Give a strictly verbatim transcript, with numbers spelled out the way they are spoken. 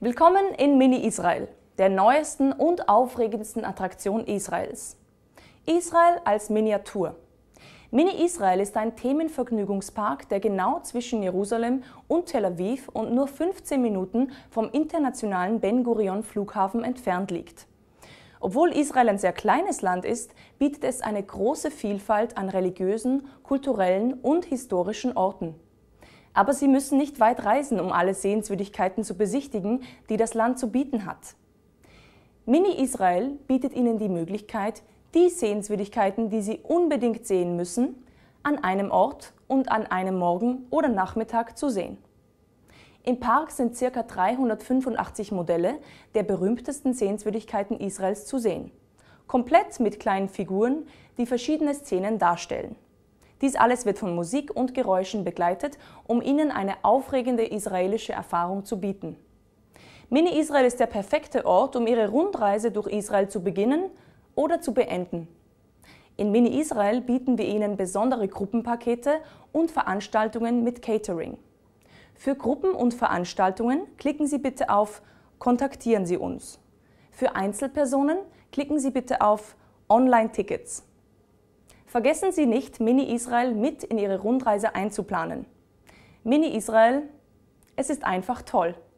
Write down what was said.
Willkommen in Mini-Israel, der neuesten und aufregendsten Attraktion Israels. Israel als Miniatur. Mini-Israel ist ein Themenvergnügungspark, der genau zwischen Jerusalem und Tel Aviv und nur fünfzehn Minuten vom internationalen Ben-Gurion-Flughafen entfernt liegt. Obwohl Israel ein sehr kleines Land ist, bietet es eine große Vielfalt an religiösen, kulturellen und historischen Orten. Aber Sie müssen nicht weit reisen, um alle Sehenswürdigkeiten zu besichtigen, die das Land zu bieten hat. Mini-Israel bietet Ihnen die Möglichkeit, die Sehenswürdigkeiten, die Sie unbedingt sehen müssen, an einem Ort und an einem Morgen oder Nachmittag zu sehen. Im Park sind ca. dreihundertfünfundachtzig Modelle der berühmtesten Sehenswürdigkeiten Israels zu sehen, komplett mit kleinen Figuren, die verschiedene Szenen darstellen. Dies alles wird von Musik und Geräuschen begleitet, um Ihnen eine aufregende israelische Erfahrung zu bieten. Mini-Israel ist der perfekte Ort, um Ihre Rundreise durch Israel zu beginnen oder zu beenden. In Mini-Israel bieten wir Ihnen besondere Gruppenpakete und Veranstaltungen mit Catering. Für Gruppen und Veranstaltungen klicken Sie bitte auf Kontaktieren Sie uns. Für Einzelpersonen klicken Sie bitte auf Online-Tickets. Vergessen Sie nicht, Mini-Israel mit in Ihre Rundreise einzuplanen. Mini-Israel, es ist einfach toll.